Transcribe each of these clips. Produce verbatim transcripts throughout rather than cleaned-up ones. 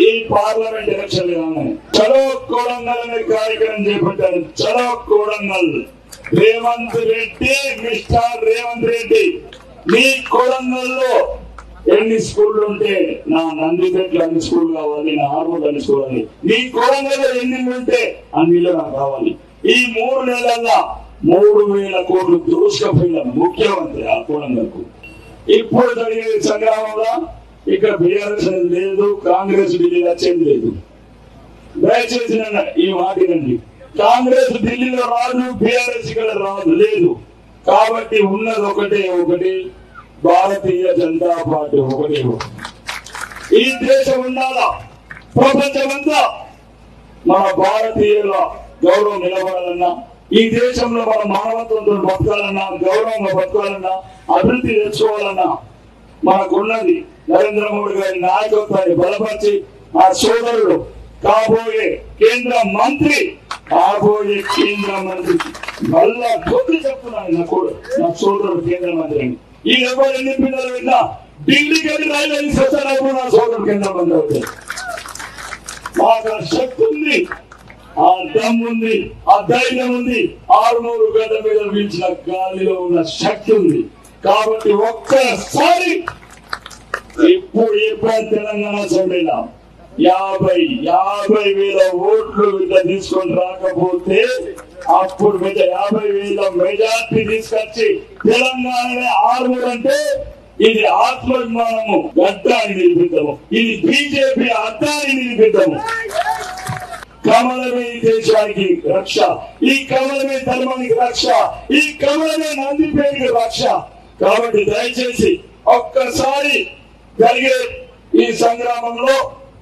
ఈ parliament election చలో కొడంగల్ అనే కార్యక్రమం చేపట్టారు. చలో కొడంగల్ రేవంత్ రెడ్డి, మిస్టర్ రేవంత్ రెడ్డి, మీ కొడంగల్లో ఎన్ని స్కూళ్ళు ఉంటే నా నందిపేటలో అన్ని స్కూల్ కావాలి, నా హార్మోన్ అన్ని స్కూల్ కావాలి, మీ కొడంగల్లో ఎన్ని ఉంటే అన్నిలో నాకు కావాలి. ఈ మూడు నెలల్లో మూడు వేల కోట్లు దోసుకపోయిన ముఖ్యమంత్రి ఆ కొడంగల్కు. ఇప్పుడు జరిగే సంగ్రామంలో ఇక్కడ బీఆర్ఎస్ అనేది లేదు, కాంగ్రెస్ ఢిల్లీలో వచ్చేది లేదు. దయచేసి ఈ మాటినండి, కాంగ్రెస్ ఢిల్లీలో రాదు, బీఆర్ఎస్ ఇక్కడ రాదు లేదు. కాబట్టి ఉన్నది ఒకటే ఒకటి, భారతీయ జనతా పార్టీ ఒకటే. ఈ దేశం ఉండాలా, ప్రపంచమంతా మన భారతీయుల గౌరవం నిలబడాలన్నా, ఈ దేశంలో మన మానవత్వంతో బతకాలన్నా, గౌరవంగా బతకాలన్నా, అభివృద్ధి తెచ్చుకోవాలన్నా మనకున్నది నరేంద్ర మోడీ గారి నాయకత్వాన్ని బలపరిచి ఆ సోదరుడు కాబోయే కేంద్ర మంత్రి కాబోయే కేంద్ర మంత్రి మళ్ళా కొద్ది చెప్తున్నాను నా కూడా నా సోదరుడు కేంద్ర మంత్రి అని. ఈ ఎవరు ఎన్ని పిల్లలు విన్నా ఢిల్లీకి వెళ్ళి రైలు తీసుకొచ్చారు నా సోదరుడు కేంద్ర మంత్రి అవుతారు. మాకు ఆ శక్తి ఉంది, ఆ దమ్ ఉంది, ఆ ధైర్యం ఉంది, ఆరుమూరు గడ్డ మీద వీల్చిన గాలిలో ఉన్న శక్తి ఉంది. కాబట్టి ఒక్కసారి ఇప్పుడు ఎప్పుడు తెలంగాణ సభ్యుల యాభై యాభై వేల ఓట్లు ఇట్లా తీసుకొని రాకపోతే అప్పుడు మీద యాభై వేల మెజార్టీ తీసుకొచ్చి తెలంగాణ ఆరుమూరు అంటే ఇది ఆత్మాభిమానము గడ్డాన్ని నిలిపిద్దాము, ఇది బీజేపీ అడ్డాన్ని నిలిపిద్దాము. కమలమే దేశానికి రక్ష, ఈ కమలమే ధర్మానికి రక్ష, ఈ కమలమే నందిపేటకి రక్ష. కాబట్టి దయచేసి ఒక్కసారి జరిగే ఈ సంగ్రామంలో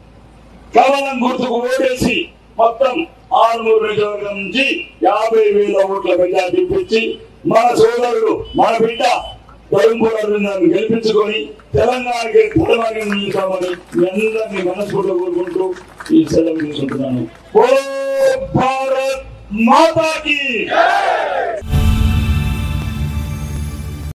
కమలం గుర్తుకు ఓటేసి మొత్తం ఆరుమూరు నియోజకవర్గం నుంచి యాభై వేల ఓట్ల మెజార్టీ ఇప్పించి మన సోదరుడు మన బిడ్డ ధర్మపురాన్ని గెలిపించుకొని తెలంగాణకి ధర్మాన్ని నిలుస్తామని మీ అందరినీ మనస్ఫూర్తిగా కోరుకుంటూ ఈ సెలవు తీసుకుంటున్నాను. భారత్ మాతాకి